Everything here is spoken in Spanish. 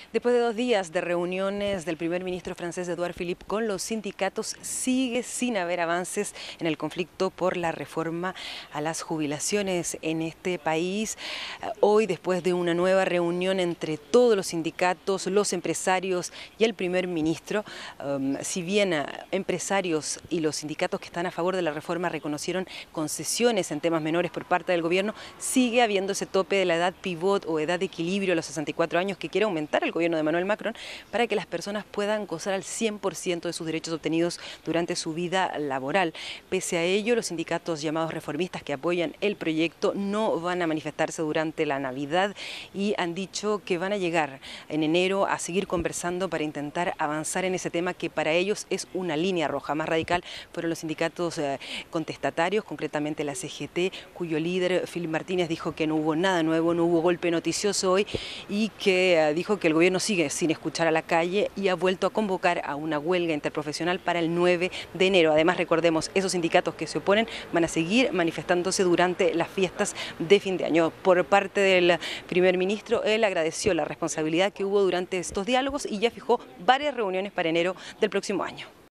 Después de 2 días de reuniones del primer ministro francés Edouard Philippe con los sindicatos, sigue sin haber avances en el conflicto por la reforma a las jubilaciones en este país. Hoy, después de una nueva reunión entre todos los sindicatos, los empresarios y el primer ministro, si bien empresarios y los sindicatos que están a favor de la reforma reconocieron concesiones en temas menores por parte del gobierno, sigue habiendo ese tope de la edad pivot o edad de equilibrio a los 64 años que quiere aumentar el gobierno de Emmanuel Macron para que las personas puedan gozar al 100% de sus derechos obtenidos durante su vida laboral. Pese a ello, los sindicatos llamados reformistas que apoyan el proyecto no van a manifestarse durante la Navidad y han dicho que van a llegar en enero a seguir conversando para intentar avanzar en ese tema que para ellos es una línea roja. Más radical fueron los sindicatos contestatarios, concretamente la CGT, cuyo líder Philippe Martínez dijo que no hubo nada nuevo, no hubo golpe noticioso hoy y que dijo que el gobierno sigue sin escuchar a la calle y ha vuelto a convocar a una huelga interprofesional para el 9 de enero. Además, recordemos, esos sindicatos que se oponen van a seguir manifestándose durante las fiestas de fin de año. Por parte del primer ministro, él agradeció la responsabilidad que hubo durante estos diálogos y ya fijó varias reuniones para enero del próximo año.